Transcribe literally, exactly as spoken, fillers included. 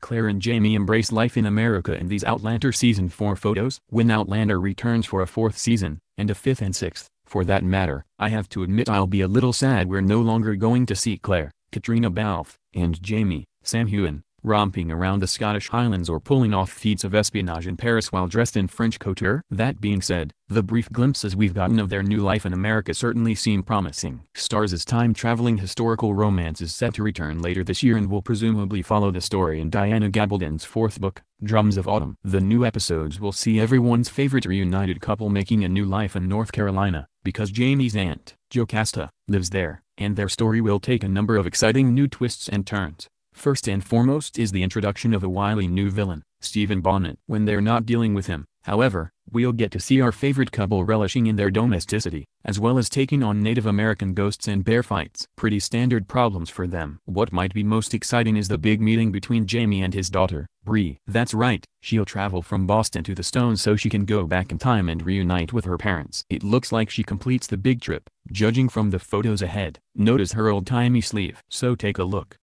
Claire and Jamie embrace life in America in these Outlander Season four photos. When Outlander returns for a fourth season, and a fifth and sixth, for that matter, I have to admit I'll be a little sad we're no longer going to see Claire, Katrina Balfe, and Jamie, Sam Heughan, romping around the Scottish Highlands or pulling off feats of espionage in Paris while dressed in French couture. That being said, the brief glimpses we've gotten of their new life in America certainly seem promising. Starz' time-traveling historical romance is set to return later this year and will presumably follow the story in Diana Gabaldon's fourth book, Drums of Autumn. The new episodes will see everyone's favorite reunited couple making a new life in North Carolina, because Jamie's aunt, Jocasta, lives there, and their story will take a number of exciting new twists and turns. First and foremost is the introduction of a wily new villain, Stephen Bonnet. When they're not dealing with him, however, we'll get to see our favorite couple relishing in their domesticity, as well as taking on Native American ghosts and bear fights. Pretty standard problems for them. What might be most exciting is the big meeting between Jamie and his daughter, Bree. That's right, she'll travel from Boston to the Stones so she can go back in time and reunite with her parents. It looks like she completes the big trip, judging from the photos ahead. Notice her old-timey sleeve. So take a look.